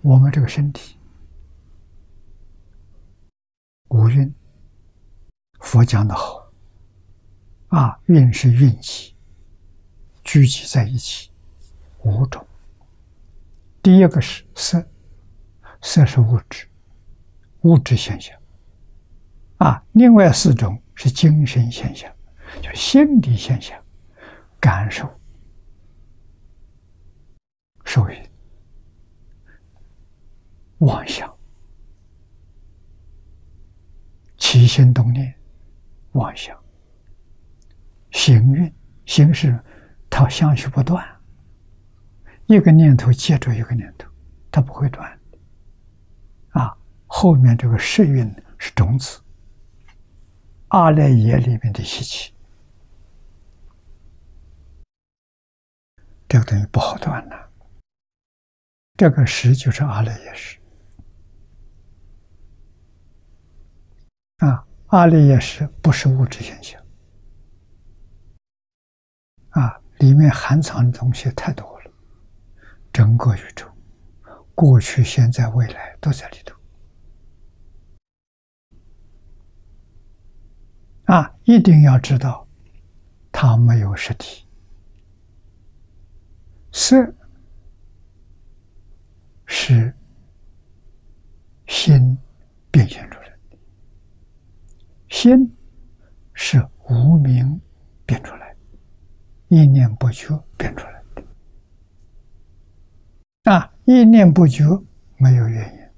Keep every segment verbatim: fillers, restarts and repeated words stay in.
我们这个身体五蕴，佛讲的好啊，蕴是运气聚集在一起，五种。第一个是色，色是物质，物质现象啊。另外四种是精神现象，就是心理现象，感受、受欲、妄想、起心动念、妄想、行运。行是它相续不断，一个念头接着一个念头，它不会断啊。后面这个识蕴是种子，阿赖耶里面的习气，这个东西不好断了。这个识就是阿赖耶识啊，阿赖耶识不是物质现象啊，里面含藏的东西太多了，整个宇宙，过去、现在、未来都在里头啊！一定要知道，它没有实体。色是心变现出来的，心是无明变出来的，一念不觉变出来的啊！一念不觉没有原因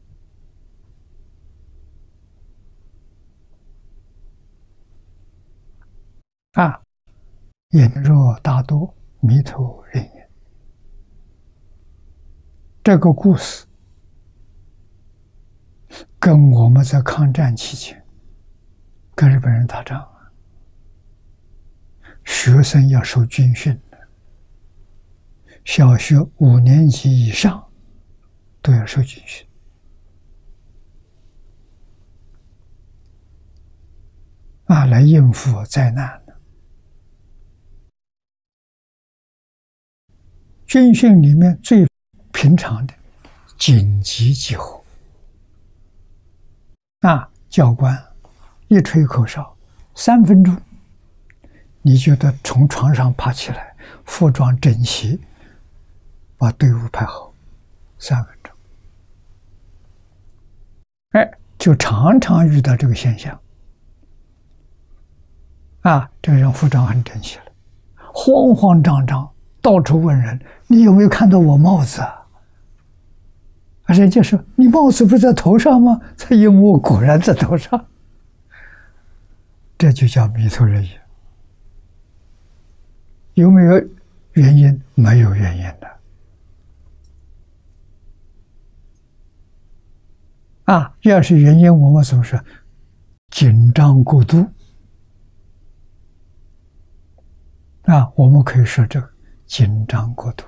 啊！眼若大多，迷头人眼。这个故事跟我们在抗战期间跟日本人打仗，学生要受军训的，小学五年级以上都要受军训啊，来应付灾难的。军训里面最平常的紧急集合啊，教官一吹口哨，三分钟，你觉得从床上爬起来，服装整齐，把队伍排好，三分钟。哎，就常常遇到这个现象啊，这个人服装很整齐了，慌慌张张，到处问人：“你有没有看到我帽子啊？”人家说：“你帽子不是在头上吗？”他一摸，果然在头上。这就叫迷头人眼。有没有原因？没有原因的。啊，要是原因，我们怎么说？紧张过度。啊，我们可以说这个紧张过度。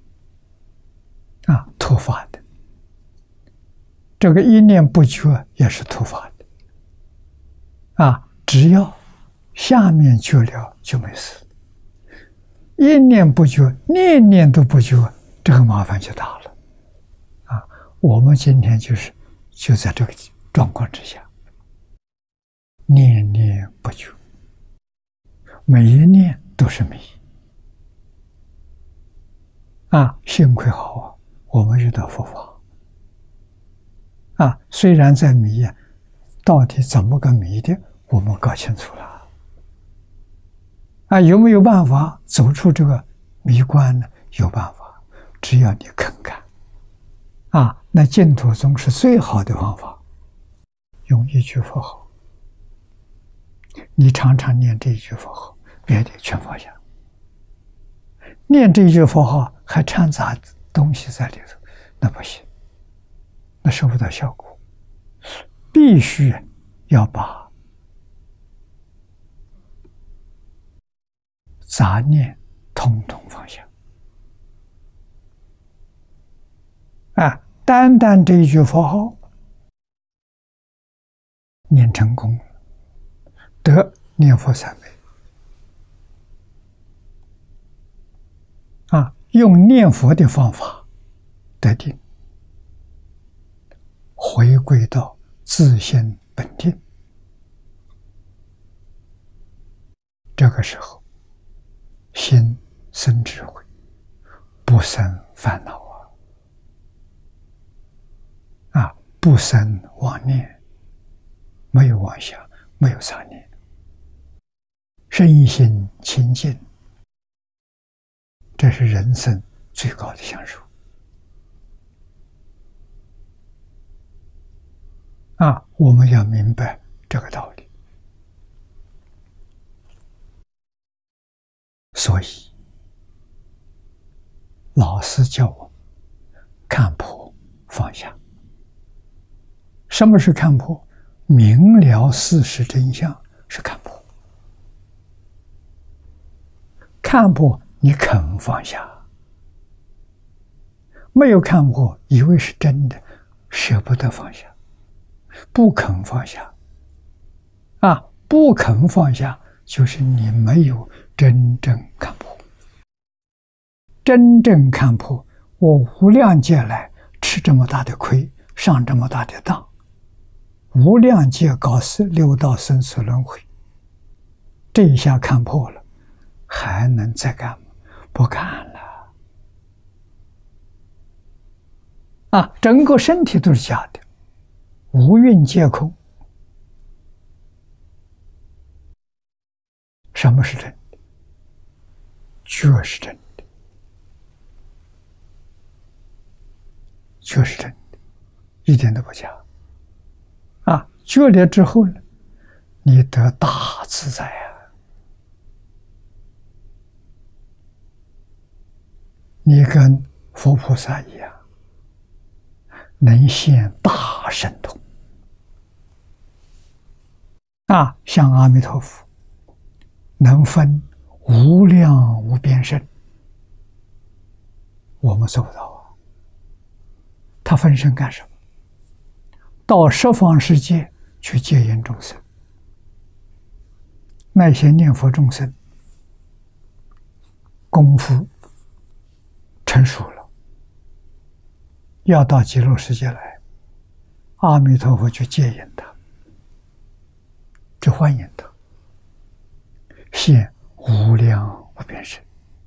啊，突发的。这个一念不觉也是突发的，啊，只要下面觉了就没事，一念不觉，念念都不觉，这个麻烦就大了，啊，我们今天就是就在这个状况之下，念念不觉，每一念都是迷，啊，幸亏好啊，我们遇到佛法。啊，虽然在迷啊，到底怎么个迷的，我们搞清楚了。啊，有没有办法走出这个迷关呢？有办法，只要你肯干。啊，那净土宗是最好的方法，用一句佛号，你常常念这一句佛号，别的全放下。念这一句佛号还掺杂东西在里头，那不行。那收不到效果，必须要把杂念统统放下。啊，单单这一句佛号念成功了，得念佛三昧。啊，用念佛的方法得定。 回归到自性本定。这个时候，心生智慧，不生烦恼啊！啊，不生妄念，没有妄想，没有杂念，身心清净，这是人生最高的享受啊！我们要明白这个道理。所以，老师叫我看破放下。什么是看破？明了事实真相是看破。看破，你肯放下；没有看破，以为是真的，舍不得放下，不肯放下。啊，不肯放下，就是你没有真正看破。真正看破，我无量劫来吃这么大的亏，上这么大的当，无量劫搞死六道生死轮回，这一下看破了，还能再干吗？不干了。啊，整个身体都是假的，五蕴皆空。什么是真的？觉是真的，觉是真的，一点都不假。啊，觉了之后呢，你得大自在啊！你跟佛菩萨一样，能现大神通啊，像阿弥陀佛。能分无量无边身，我们做不到啊。他分身干什么？到十方世界去戒引众生。那些念佛众生功夫成熟了，要到极乐世界来，阿弥陀佛去戒引他，去欢迎他，现无量无边身。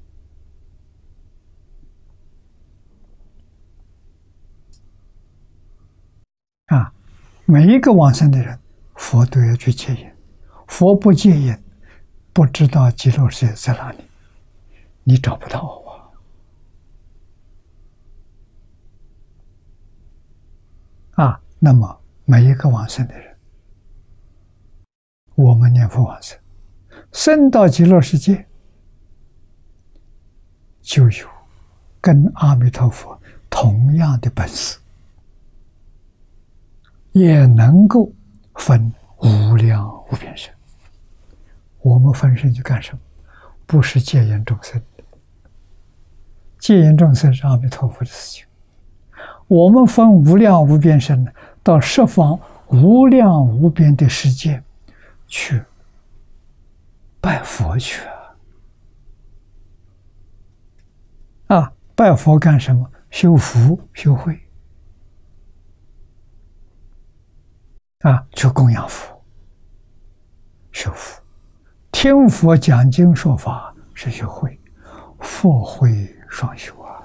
啊，每一个往生的人，佛都要去戒引。佛不戒引，不知道极乐世界在哪里，你找不到啊！啊，那么每一个往生的人，我们念佛往生，生到极乐世界，就有跟阿弥陀佛同样的本事，也能够分无量无边身。我们分身去干什么？不是戒引众生的，戒引众生是阿弥陀佛的事情。我们分无量无边身呢，到十方无量无边的世界去拜佛去啊！啊，拜佛干什么？修福修慧啊，去供养佛修福。听佛讲经说法是修慧，佛慧双修啊！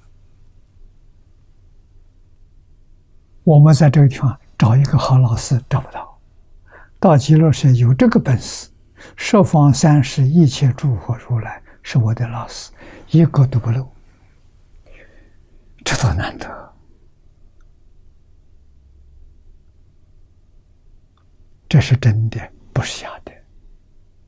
我们在这个地方找一个好老师找不到，到极乐世界有这个本事，十方三世一切诸佛如来是我的老师，一个都不漏，这多难得！这是真的，不是假的。